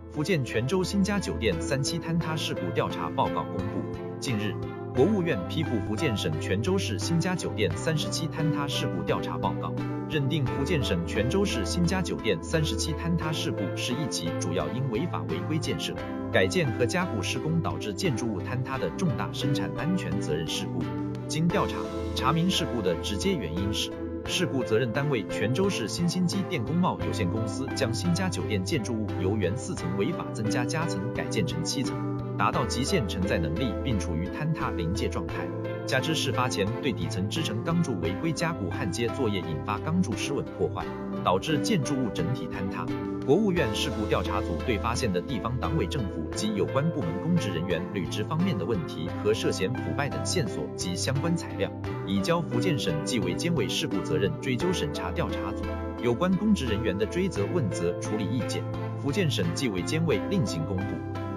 福建泉州新家酒店3期坍塌事故调查报告公布。近日，国务院批复福建省泉州市新家酒店30期坍塌事故调查报告，认定福建省泉州市新家酒店30期坍塌事故是一起主要因违法违规建设、改建和加固施工导致建筑物坍塌的重大生产安全责任事故。经调查，查明事故的直接原因是，事故责任单位泉州市新兴机电工贸有限公司将新家酒店建筑物由原4层违法增加夹层改建成7层，达到极限承载能力，并处于坍塌临界状态。加之事发前对底层支撑钢柱违规加固焊接作业引发钢柱失稳破坏，导致建筑物整体坍塌。国务院事故调查组对发现的地方党委政府及有关部门公职人员履职方面的问题和涉嫌腐败等线索及相关材料，移交福建省纪委监委事故责任追究审查调查组有关公职人员的追责问责处理意见，福建省纪委监委另行公布。